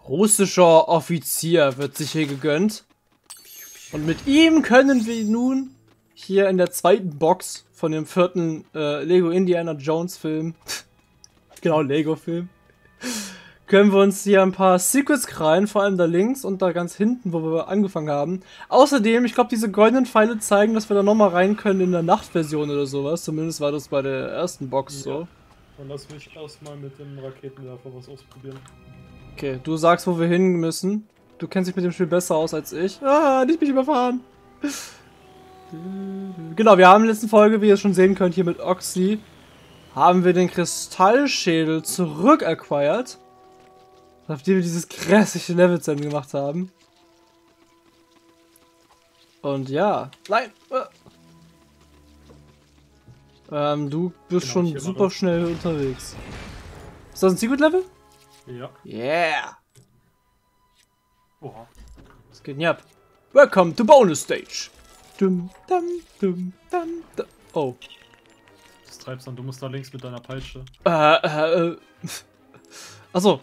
russischer Offizier wird sich hier gegönnt. Und mit ihm können wir nun hier in der zweiten Box von dem vierten Lego Indiana Jones Film, genau, Lego Film, können wir uns hier ein paar Secrets krallen, vor allem da links und da ganz hinten, wo wir angefangen haben. Außerdem, ich glaube, diese goldenen Pfeile zeigen, dass wir da nochmal rein können in der Nachtversion oder sowas. Zumindest war das bei der ersten Box so. Dann lass mich erstmal mit dem Raketenwerfer was ausprobieren. Okay, du sagst, wo wir hin müssen. Du kennst dich mit dem Spiel besser aus als ich. Ah, nicht mich überfahren. Genau, wir haben in der letzten Folge, wie ihr schon sehen könnt, hier mit Oxy, haben wir den Kristallschädel zurückacquired. Nachdem wir dieses grässliche Level-Zen gemacht haben. Und ja. Nein! Du bist Genau, schon super schnell unterwegs. Ist das ein Secret-Level? Ja. Yeah! Oha. Was geht denn ab? Welcome to Bonus Stage! Dum, dum, dum, dum, dum. Oh. Das treibst dann, du musst da links mit deiner Peitsche. Achso.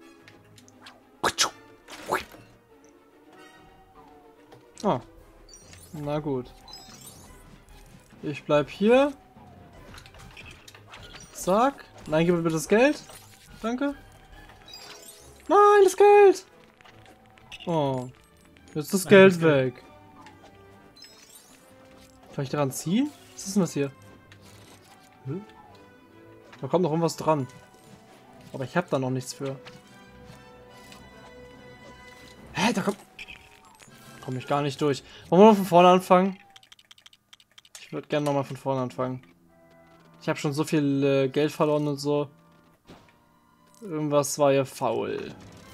Ah. Na gut. Ich bleib hier. Zack. Nein, gib mir bitte das Geld. Danke. Nein, das Geld! Oh. Jetzt ist das Geld weg. Kann ich daran ziehen? Was ist denn das hier? Hm? Da kommt noch irgendwas dran. Aber ich habe da noch nichts für. Hä, da komme ich gar nicht durch. Wollen wir mal von vorne anfangen? Ich würde gerne nochmal von vorne anfangen. Ich habe schon so viel Geld verloren und so. Irgendwas war ja faul.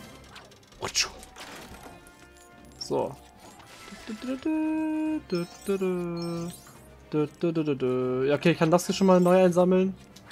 So. Ja, okay, ich kann das hier schon mal neu einsammeln.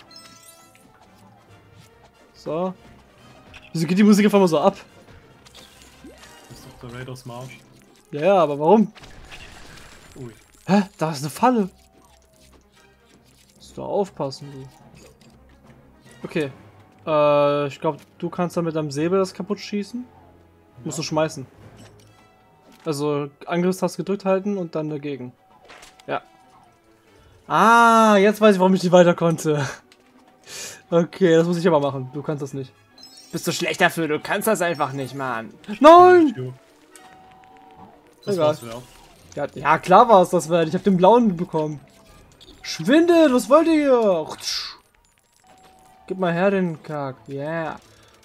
So. Wieso geht die Musik einfach mal so ab? Das ist doch der Raiders Marsch. Ja, aber warum? Ui. Hä? Da ist eine Falle. Musst du aufpassen, du. Okay. Ich glaube, du kannst dann mit deinem Säbel das kaputt schießen. Ja. Musst du schmeißen. Also Angriffstaste gedrückt halten und dann dagegen. Ja. Ah, jetzt weiß ich, warum ich nicht weiter konnte. Okay, das muss ich aber machen. Du kannst das nicht. Bist du schlecht dafür? Du kannst das einfach nicht, Mann. Nein! Das war's wert. Ja, klar war es das wert. Ich habe den blauen bekommen. Schwinde, was wollt ihr? Gib mal her den Kack. Yeah.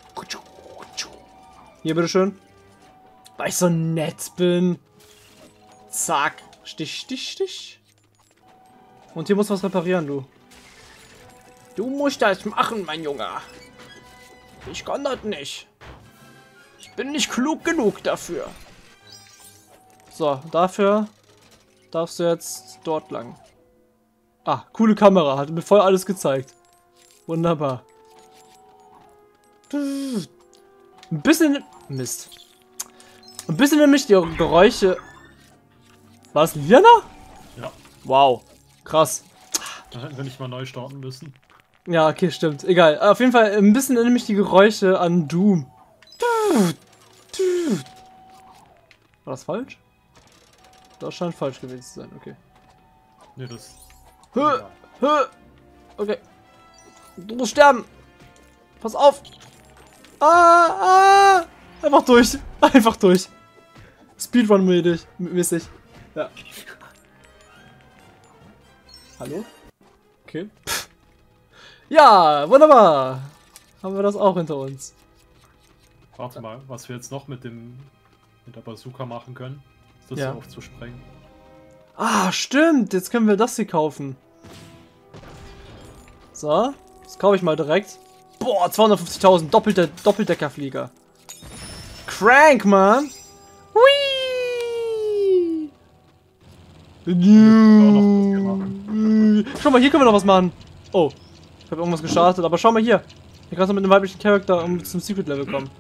Hier, bitteschön. Weil ich so nett bin. Zack. Stich, Stich, Stich. Und hier musst du was reparieren, du. Du musst das machen, mein Junge. Ich kann das nicht. Ich bin nicht klug genug dafür. So, dafür darfst du jetzt dort lang. Ah, coole Kamera. Hat mir voll alles gezeigt. Wunderbar. Ein bisschen... Mist. Ein bisschen nämlich die Geräusche... War das Liana? Ja. Wow. Krass. Da hätten wir nicht mal neu starten müssen. Ja, okay, stimmt. Egal. Auf jeden Fall ein bisschen nämlich die Geräusche an Doom. War das falsch? Das scheint falsch gewesen zu sein, okay. Nee, das... Okay. Du musst sterben. Pass auf. Ah. Einfach durch. Einfach durch. Speedrun-mäßig. Ja. Hallo? Okay. Ja, wunderbar. Haben wir das auch hinter uns. Warte mal, was wir jetzt noch mit der Bazooka machen können, ist das ja hier aufzusprengen. Ah, stimmt. Jetzt können wir das hier kaufen. So. Das kaufe ich mal direkt. Boah, 250.000. Doppeldeckerflieger. Crank, Mann. Hui. Schau mal, hier können wir noch was machen. Oh. Ich habe irgendwas gestartet, aber schau mal hier. Hier kannst du mit einem weiblichen Charakter zum Secret Level kommen.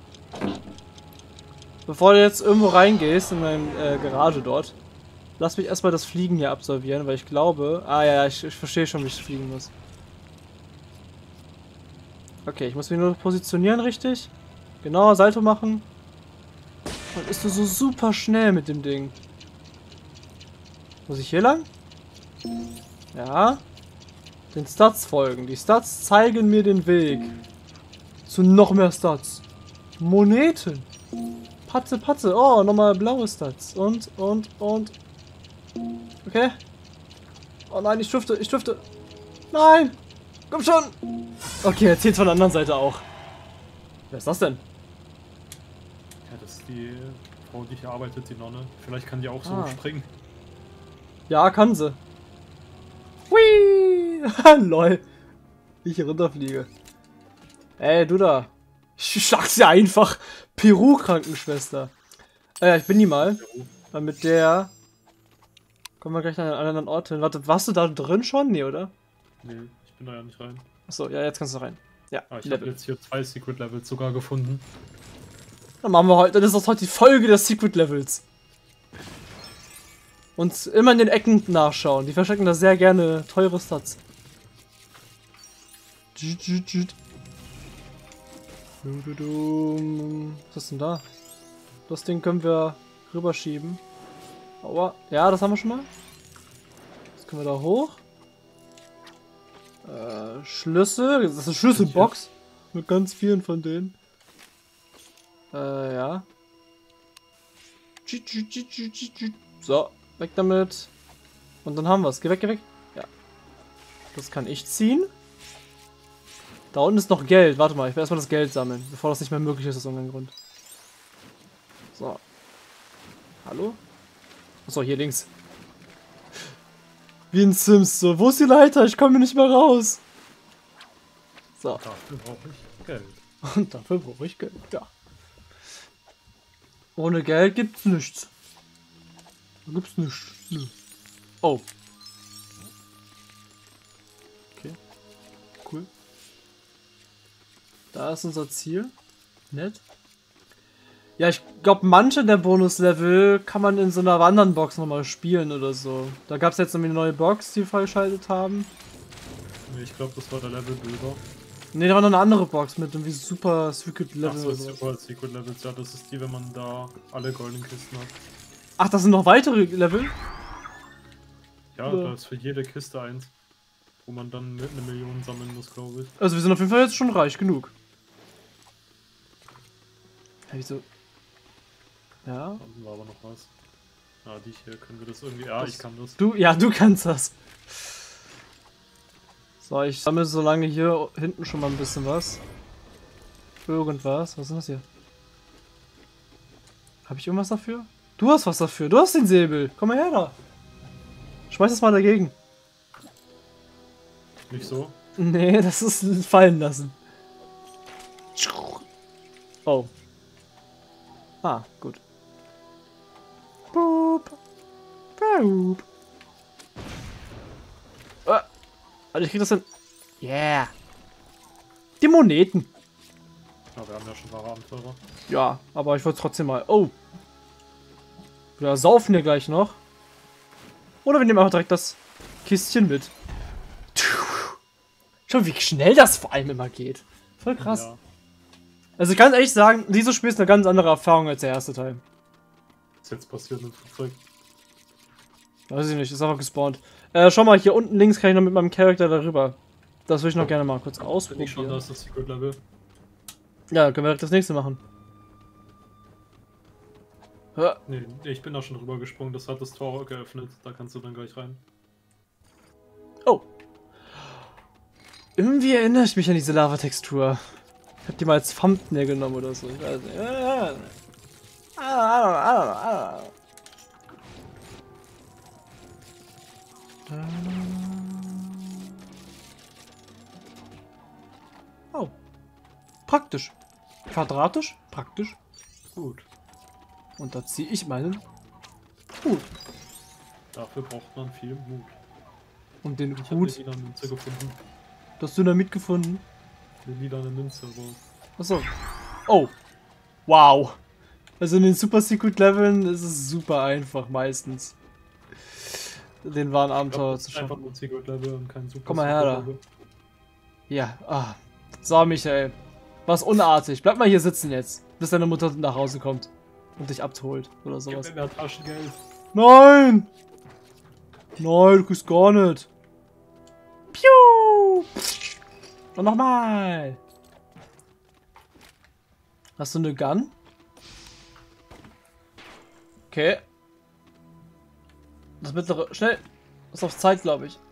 Bevor du jetzt irgendwo reingehst in meine Garage dort, lass mich erstmal das Fliegen hier absolvieren, weil ich glaube... Ah ja, ich verstehe schon, wie ich fliegen muss. Okay, ich muss mich nur positionieren, richtig? Genau, Salto machen. Und ist du so super schnell mit dem Ding. Muss ich hier lang? Ja. Den Stats folgen. Die Stats zeigen mir den Weg. Zu noch mehr Stats. Moneten. Patze, Patze. Oh, nochmal blaue Stats. Und. Okay. Oh nein, ich dürfte. Nein! Komm schon! Okay, er zählt von der anderen Seite auch. Wer ist das denn? Ja, das ist die Frau, die hier arbeitet, die Nonne. Vielleicht kann die auch so springen. Ja, kann sie. Hui! Lol. Wie ich hier runterfliege. Ey, du da. Ich schlag sie einfach. Peru-Krankenschwester. Ich bin die mal. Weil mit der kommen wir gleich an einen anderen Ort hin. Warte, warst du da drin schon? Nee, oder? Nee, ich bin da ja nicht rein. Achso, ja, jetzt kannst du rein. Ja, ich habe jetzt hier 2 Secret Levels sogar gefunden. Dann machen wir heute, dann ist das heute die Folge des Secret Levels. Und immer in den Ecken nachschauen. Die verstecken da sehr gerne teure Stats. Was ist denn da? Das Ding können wir rüberschieben. Aua. Ja, das haben wir schon mal. Das können wir da hoch. Schlüssel. Das ist eine Schlüsselbox. Mit ganz vielen von denen. Ja. So, weg damit. Und dann haben wir es. Geh weg, geh weg. Ja. Das kann ich ziehen. Da unten ist noch Geld. Warte mal, ich will erstmal das Geld sammeln, bevor das nicht mehr möglich ist aus irgendeinem Grund. So. Hallo? Achso, hier links. Wie in Sims. So, wo ist die Leiter? Ich komme nicht mehr raus. So. Dafür brauche ich Geld. Und dafür brauche ich Geld, ja. Ohne Geld gibt's nichts. Da gibt's nichts. Nö. Oh. Okay. Cool. Da ist unser Ziel. Nett. Ja, ich glaube, manche der Bonuslevel kann man in so einer Wandernbox nochmal spielen oder so. Da gab es jetzt noch eine neue Box, die wir freigeschaltet haben. Nee, ich glaube, das war der Levelbilder. Ne, da war noch eine andere Box mit irgendwie super Secret Level. Achso, Super Secret Levels, ja, das ist die, wenn man da alle goldenen Kisten hat. Ach, das sind noch weitere Level? Ja, da ist für jede Kiste eins. Wo man dann mit 1 Million sammeln muss, glaube ich. Also wir sind auf jeden Fall jetzt schon reich genug. Ja, wieso? Ja. Da unten war aber noch was. Ah, die hier, können wir das irgendwie... Ja, ich kann das. Du kannst das. So, ich sammle so lange hier hinten schon mal ein bisschen was. Irgendwas. Was ist das hier? Habe ich irgendwas dafür? Du hast was dafür. Du hast den Säbel. Komm mal her da. Schmeiß das mal dagegen. Nicht so? Nee, das ist fallen lassen. Oh. Ah, gut. Boop. Boop. Also ich krieg das dann. Yeah. Die Moneten. Ja, wir haben ja schon wahre Abenteurer. Ja, aber ich wollte trotzdem mal. Oh. Wir saufen hier gleich noch. Oder wir nehmen einfach direkt das Kistchen mit. Schau, wie schnell das vor allem immer geht. Voll krass. Ja. Also ich kann ehrlich sagen, dieses Spiel ist eine ganz andere Erfahrung als der erste Teil. Was ist jetzt passiert mit dem Flugzeug? Weiß ich nicht, ist einfach gespawnt. Schau mal, hier unten links kann ich noch mit meinem Charakter darüber. Das würde ich noch gerne mal kurz Bin ausprobieren. ich schon, da ist das Secret Level. Ja, können wir direkt das nächste machen. Ja. Nee, ich bin da schon drüber gesprungen, das hat das Tor geöffnet. Da kannst du dann gleich rein. Oh. Irgendwie erinnere ich mich an diese Lava-Textur. Ich hab die mal als Thumbnail genommen oder so. Ich weiß nicht. Oh. Praktisch. Quadratisch? Praktisch. Gut. Und da ziehe ich meinen Hut. Dafür braucht man viel Mut. Und den Ich habe Hut. eine lila Münze gefunden. Das Dynamit gefunden. Eine lila Münze, aber... Achso. Oh. Wow. Also in den Super Secret Leveln ist es super einfach meistens. Den wahren Abenteuer zu Einfach schaffen. nur ein Secret Level und kein Super Komm mal her Secret da. Level. Ja. Ah. So, Michael. Was unartig. Bleib mal hier sitzen jetzt, bis deine Mutter nach Hause kommt und dich abholt oder sowas. Gib mir mehr Taschengeld. Nein! Nein, du kriegst gar nicht. Piu! Und nochmal. Hast du eine Gun? Okay. Das mittlere. Schnell! Das ist auf Zeit, glaube ich.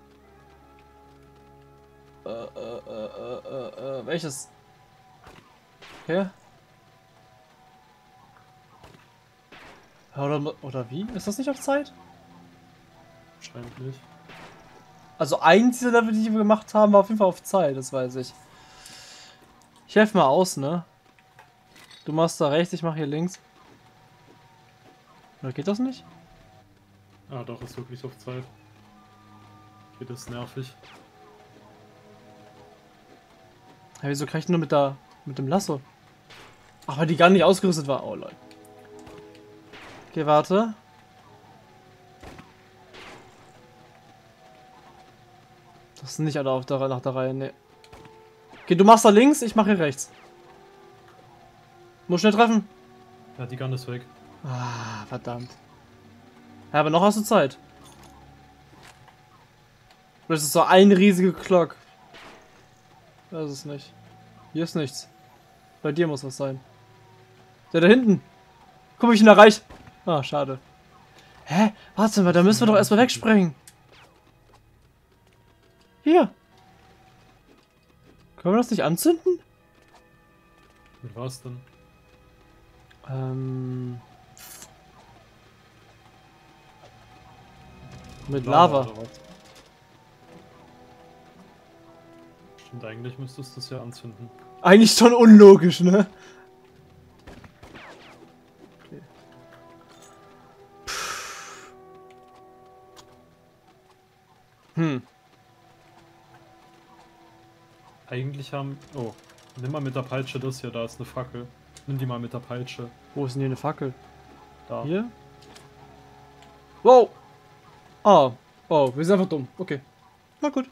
Welches? Okay. Ja, oder wie? Ist das nicht auf Zeit? Wahrscheinlich nicht. Also ein dieser Level, die wir gemacht haben, war auf jeden Fall auf Zeit, das weiß ich. Ich helfe mal aus, ne? Du machst da rechts, ich mache hier links. Oder geht das nicht? Ah, doch, ist wirklich auf Zeit. Okay, das ist nervig. Ja, wieso kann ich nur mit dem Lasso? Ach, weil die gar nicht ausgerüstet war. Oh, Leute. Okay, warte. Das sind nicht alle auf nach der Reihe, ne. Okay, du machst da links, ich mache hier rechts. Muss schnell treffen. Ja, die Gun ist weg. Ah, verdammt. Ja, aber noch hast du Zeit. Das ist so ein riesige Glock. Das ist nicht. Hier ist nichts. Bei dir muss was sein. Der da hinten. Guck, wie ich ihn erreiche. Ah, schade. Hä? Warte mal, da müssen wir doch erstmal wegspringen. Hier. Können wir das nicht anzünden? Mit was denn? Mit Lava. Oder was? Stimmt, eigentlich müsstest du es ja anzünden. Eigentlich schon unlogisch, ne? Okay. Eigentlich haben... Oh, nimm mal mit der Peitsche das hier, da ist eine Fackel. Nimm die mal mit der Peitsche. Wo ist denn hier eine Fackel? Da. Hier? Wow! Ah, oh, wir sind einfach dumm. Okay. Na gut.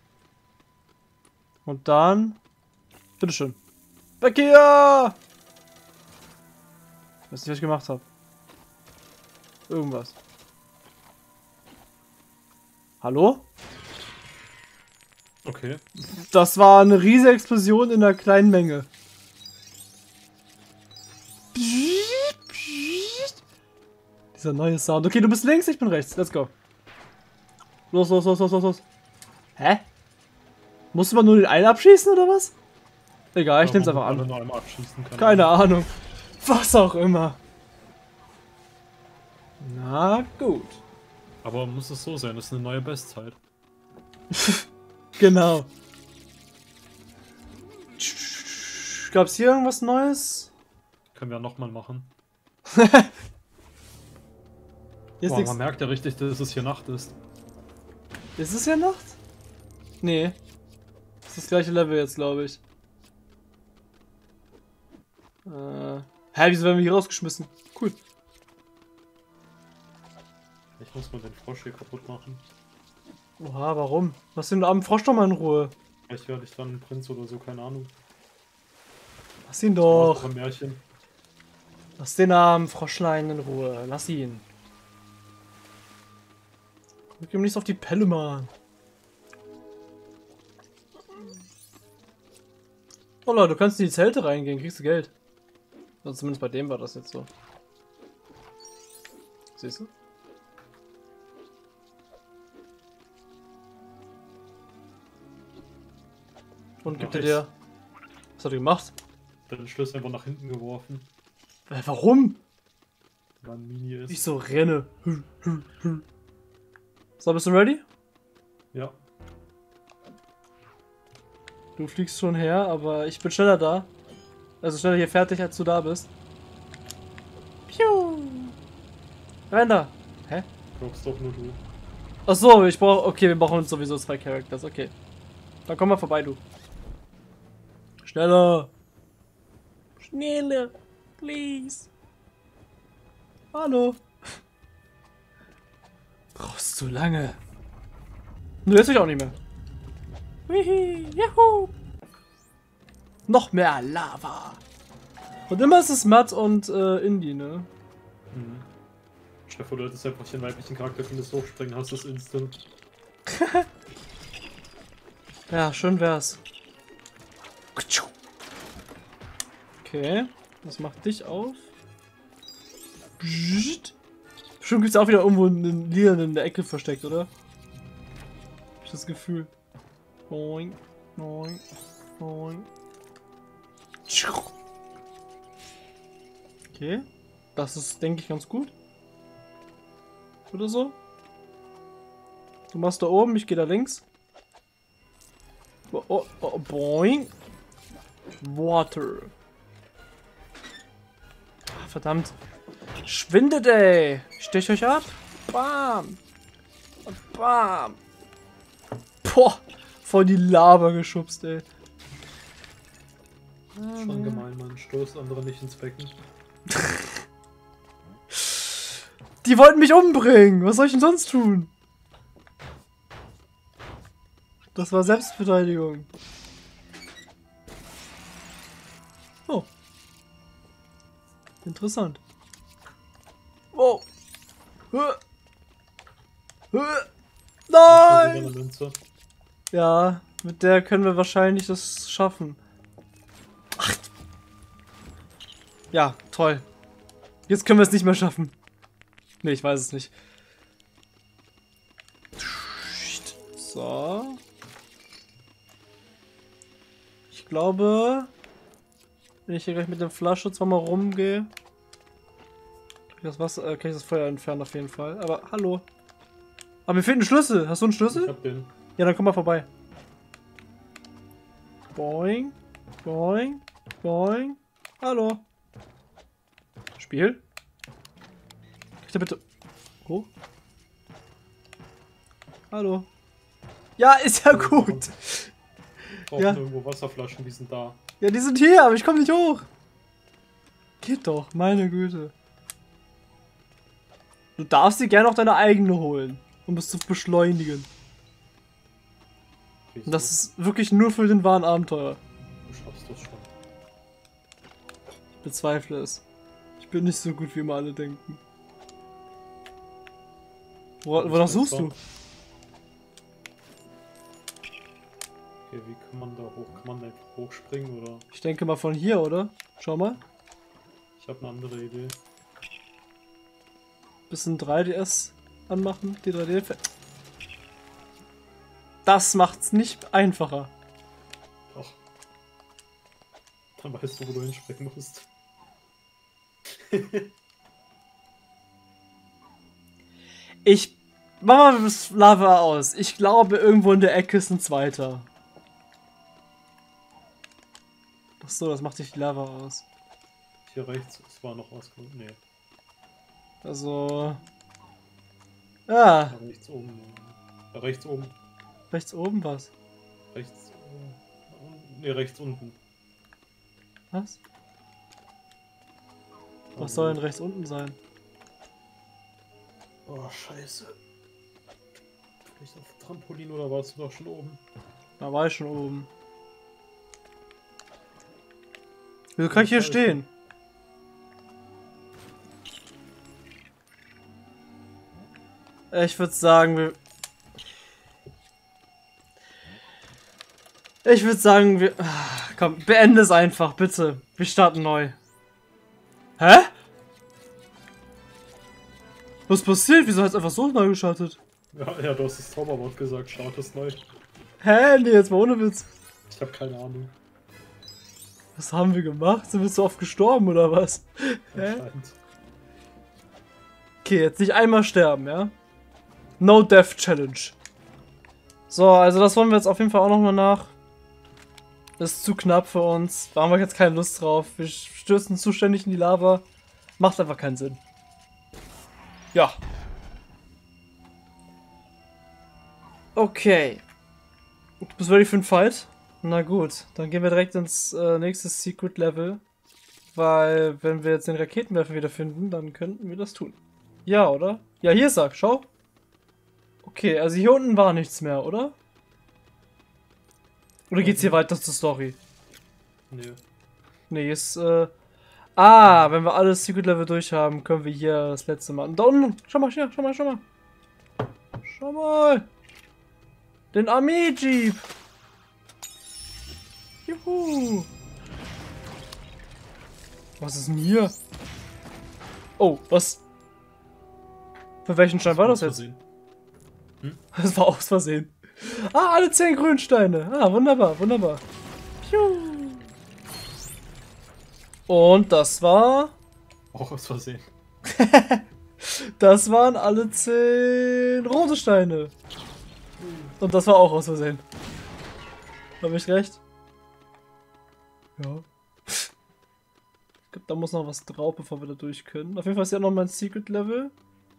Und dann... Bitteschön. Weg hier! Ich weiß nicht, was ich gemacht habe. Irgendwas. Hallo? Okay. Das war eine riesige Explosion in einer kleinen Menge. Dieser neue Sound. Okay, du bist links, ich bin rechts. Let's go. Los, los, los, los, los, los. Hä? Musste man nur den einen abschießen oder was? Egal, ich nehm's einfach an. Nur einmal abschießen kann. Keine Ahnung. Was auch immer. Na gut. Aber muss es so sein, das ist eine neue Bestzeit. Genau. Gab's hier irgendwas Neues? Können wir nochmal machen. Hier ist Boah, nichts. man merkt ja richtig, dass es hier Nacht ist. Ist es ja Nacht? Nee. Das ist das gleiche Level jetzt, glaube ich. Hä, wieso werden wir hier rausgeschmissen? Cool. Ich muss mal den Frosch hier kaputt machen. Oha, warum? Lass den armen Frosch doch mal in Ruhe. Vielleicht werde ich dann ein Prinz oder so, keine Ahnung. Lass ihn Das war doch. ein Märchen. Lass den armen Froschlein in Ruhe. Lass ihn. Guck ihm nicht auf die Pelle, Mann. Oh Leute, du kannst in die Zelte reingehen, kriegst du Geld. Also zumindest bei dem war das jetzt so. Siehst du? Und gibt er dir... Was hat er gemacht? Den Schlüssel einfach nach hinten geworfen. Warum? Weil ein Mini ist. Ich so renne. So, bist du ready? Ja. Du fliegst schon her, aber ich bin schneller da. Also schneller hier fertig, als du da bist. Piu! Renn da! Hä? Brauchst doch nur du. Achso, ich brauche... Okay, wir brauchen sowieso 2 Characters, okay. Dann komm mal vorbei, du. Schneller! Schneller! Please! Hallo! Brauchst zu lange. Du lässt mich auch nicht mehr. Wihi! Juhu! Noch mehr Lava. Und immer ist es Matt und Indy, ne? Mhm. Stefan, du hättest einfach den weiblichen Charakter findest hochspringen, hast das instant. Ja, schön wär's. Okay, das macht dich auf. Bestimmt gibt's auch wieder irgendwo einen Lian in der Ecke versteckt, oder? Hab ich das Gefühl. Boing, boing, boing. Okay, das ist, denke ich, ganz gut. Oder so? Du machst da oben, ich gehe da links. Oh, boing. Water. Ah, verdammt. Schwindet, ey. Stech euch ab. Bam. Bam. Boah. Voll die Lava geschubst, ey. Schon gemein, man stoßt andere nicht ins Becken. Die wollten mich umbringen. Was soll ich denn sonst tun? Das war Selbstverteidigung. Oh. Interessant. Oh. Nein! Ja, mit der können wir wahrscheinlich das schaffen. Ach. Ja, toll. Jetzt können wir es nicht mehr schaffen. Ne, ich weiß es nicht. So. Ich glaube, wenn ich hier gleich mit dem Flasche zweimal rumgehe, kann ich das Feuer entfernen auf jeden Fall. Aber hallo. Aber mir fehlt ein Schlüssel. Hast du einen Schlüssel? Ich hab den. Ja, dann komm mal vorbei. Boing, boing, boing. Hallo. Spiel. Kriegt er bitte... Oh. Hallo. Ja, ist ja gut. Brauchen Ja. irgendwo Wasserflaschen, die sind da. Ja, die sind hier, aber ich komme nicht hoch. Geht doch, meine Güte. Du darfst dir gerne auch deine eigene holen, um es zu beschleunigen. Und das ist wirklich nur für den wahren Abenteuer. Du schaffst das schon. Ich bezweifle es. Ich bin nicht so gut, wie immer alle denken. Wonach suchst du? Okay, wie kann man da hoch? Kann man da einfach hochspringen oder? Ich denke mal von hier, oder? Schau mal. Ich habe eine andere Idee. Bisschen 3DS anmachen, die 3D. Das macht's nicht einfacher. Doch. Dann weißt du, wo du hinspringen musst. Ich mach mal das Lava aus. Ich glaube, irgendwo in der Ecke ist ein zweiter. Ach so, das macht sich die Lava aus. Hier rechts, es war noch was. Nee. Also. Ah, Da rechts oben. Da rechts oben. rechts oben was? Rechts. Nee, rechts unten. Was? Was soll denn rechts unten sein? Oh, scheiße. Vielleicht auf Trampolin oder warst du doch schon oben? Da war ich schon oben. Wieso kann ich hier stehen? Ich würde sagen, komm, beende es einfach, bitte. Wir starten neu. Hä? Was passiert? Wieso hat es einfach so neu gestartet? Ja, du hast das Zauberwort gesagt, startest neu. Hä? Nee, jetzt mal ohne Witz. Ich habe keine Ahnung. Was haben wir gemacht? Sind wir so oft gestorben oder was? Hä? Anscheinend. Okay, jetzt nicht einmal sterben, ja? No Death Challenge. So, also das wollen wir jetzt auf jeden Fall auch nochmal nach. Das ist zu knapp für uns. Da haben wir jetzt keine Lust drauf. Wir stürzen zu ständig in die Lava. Macht einfach keinen Sinn. Ja. Okay. Du bist ready für den Fight? Na gut, dann gehen wir direkt ins nächste Secret Level. Weil, wenn wir jetzt den Raketenwerfer wiederfinden, dann könnten wir das tun. Ja, oder? Ja, hier ist er. Schau. Okay, also hier unten war nichts mehr, oder? Oder geht's hier weiter zur Story? Nee. Nee, ist, wenn wir alle Secret Level durch haben, können wir hier das letzte Mal. Da unten, schau mal, hier, schau mal. Schau mal. Den Armee-Jeep. Juhu. Was ist denn hier? Oh, was? Für welchen Stein war das jetzt? Das war aus Versehen. Ah, alle 10 Grünsteine. Ah, wunderbar. Piu. Und das war... Auch aus Versehen. Das waren alle 10 rote Steine. Und das war auch aus Versehen. Habe ich recht? Ja. Ich glaube, da muss noch was drauf, bevor wir da durch können. Auf jeden Fall ist ja noch mein Secret Level.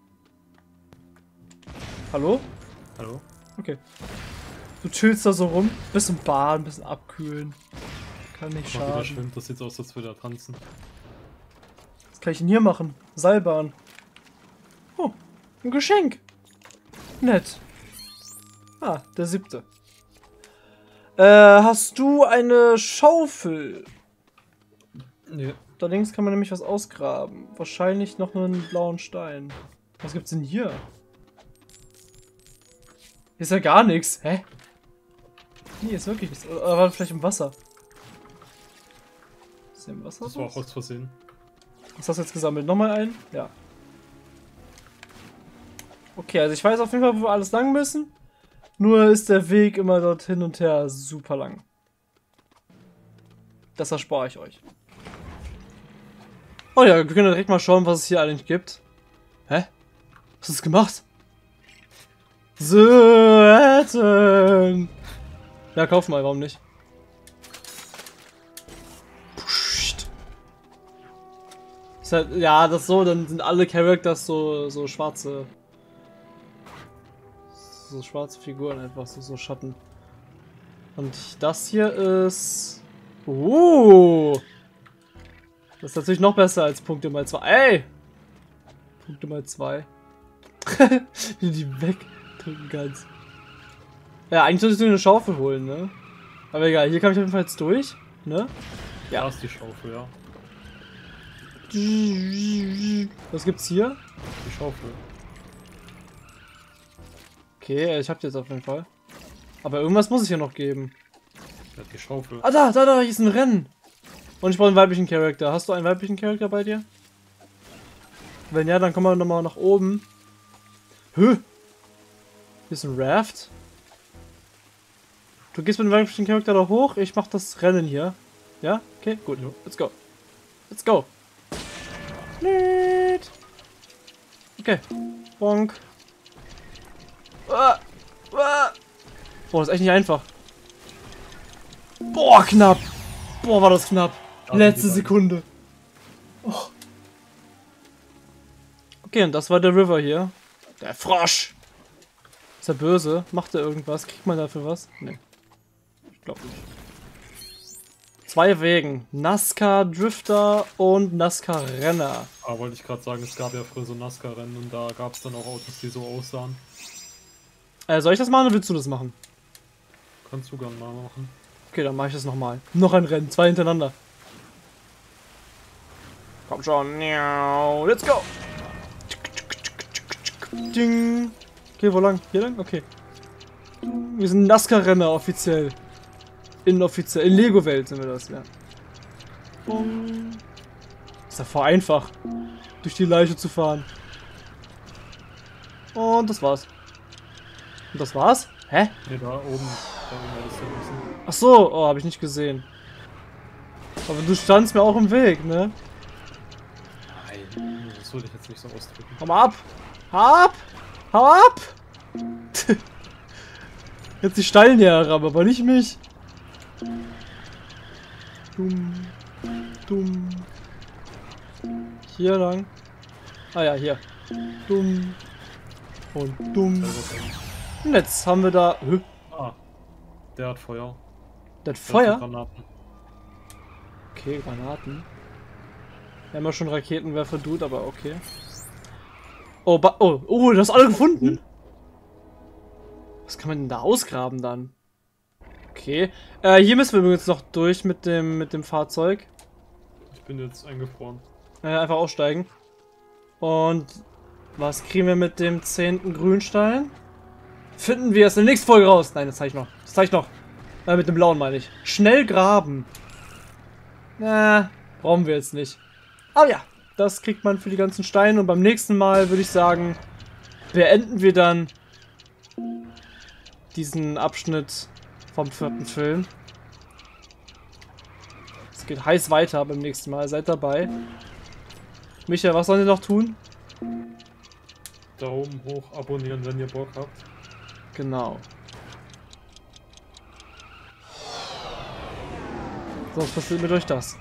Hallo? Hallo? Okay. Du chillst da so rum, bisschen baden, bisschen abkühlen. Kann nicht Mal wieder schaden. schön, das sieht aus, als würde er tanzen. Was kann ich denn hier machen? Seilbahn. Oh, ein Geschenk. Nett. Ah, der 7. Hast du eine Schaufel? Nee. Da links kann man nämlich was ausgraben. Wahrscheinlich noch einen blauen Stein. Was gibt's denn hier? Hier ist ja gar nichts. Hä? Nee, ist wirklich nichts. Oder war das vielleicht im Wasser? Ist hier im Wasser? Das war auch aus Versehen. Was hast du jetzt gesammelt? Nochmal einen? Ja. Okay, also ich weiß auf jeden Fall, wo wir alles lang müssen. Nur ist der Weg immer dort hin und her super lang. Das erspare ich euch. Oh ja, wir können direkt mal schauen, was es hier eigentlich gibt. Hä? Was hast du gemacht? Söten. Ja, kauf mal, warum nicht? Psst. Ist halt, ja, das so, dann sind alle Characters so schwarze. So schwarze Figuren einfach, so Schatten. Und das hier ist... Das ist natürlich noch besser als Punkte mal 2. Ey! Punkte mal 2. Wie die wegdrücken kannst. Ja, eigentlich sollte ich so eine Schaufel holen, ne? Aber egal, hier kann ich auf jeden Fall jetzt durch, ne? Ja. Da ist die Schaufel, ja. Was gibt's hier? Die Schaufel. Okay, ich hab die jetzt auf jeden Fall. Aber irgendwas muss es hier noch geben. Ja, die Schaufel. Ah, da, hier ist ein Rennen. Und ich brauche einen weiblichen Charakter. Hast du einen weiblichen Charakter bei dir? Wenn ja, dann kommen wir nochmal nach oben. Hier ist ein Raft. Du gehst mit dem weiblichen Charakter da hoch. Ich mach das Rennen hier. Ja? Okay, gut. Let's go. Let's go. Okay. Bonk. Oh, das ist echt nicht einfach. Boah, knapp. Boah, war das knapp. Letzte Sekunde. Oh. Okay, und das war der River hier. Der Frosch. Ist er böse? Macht er irgendwas? Kriegt man dafür was? Nee. Ich glaube nicht. 2 Wegen. NASCAR Drifter und NASCAR Renner. Ah, wollte ich gerade sagen, es gab ja früher so NASCAR-Rennen und da gab es dann auch Autos, die so aussahen. Soll ich das machen oder willst du das machen? Kannst du gern mal machen. Okay, dann mache ich das nochmal. Noch ein Rennen, 2 hintereinander. Komm schon. Let's go. Ding. Okay, wo lang? Hier lang? Okay. Wir sind NASCAR-Renner offiziell. Inoffiziell. In Lego-Welt sind wir das, ja. Ist ja voll einfach, durch die Leiche zu fahren. Und das war's. Und das war's? Hä? Ne, da oben hättest du müssen. Ach so, oh, habe ich nicht gesehen. Aber du standst mir auch im Weg, ne? Nein, das würde ich jetzt nicht so ausdrücken. Hau mal ab! Hau ab! Hau ab! Jetzt die Steine herab, aber nicht mich. Dumm. Dumm. Hier lang. Ah ja, hier. Dumm. Und dumm. Und jetzt haben wir da... Ah, der hat Feuer. Der hat Feuer? Granaten. Okay, Granaten. Wir haben ja schon Raketenwerfer, Dude, aber okay. Oh, oh, du hast alle gefunden? Was kann man denn da ausgraben dann? Okay. Hier müssen wir übrigens noch durch mit dem Fahrzeug. Ich bin jetzt eingefroren. Einfach aussteigen. Und was kriegen wir mit dem 10. Grünstein? Finden wir es in der nächsten Folge raus. Nein, das zeige ich noch. Das zeige ich noch. Mit dem blauen meine ich. Schnell graben. Brauchen wir jetzt nicht. Aber ja, das kriegt man für die ganzen Steine. Und beim nächsten Mal würde ich sagen, beenden wir dann diesen Abschnitt vom 4. Film. Es geht heiß weiter beim nächsten Mal. Seid dabei. Michael, was sollen wir noch tun? Daumen hoch, abonnieren, wenn ihr Bock habt. Genau. Sonst passiert mit euch das.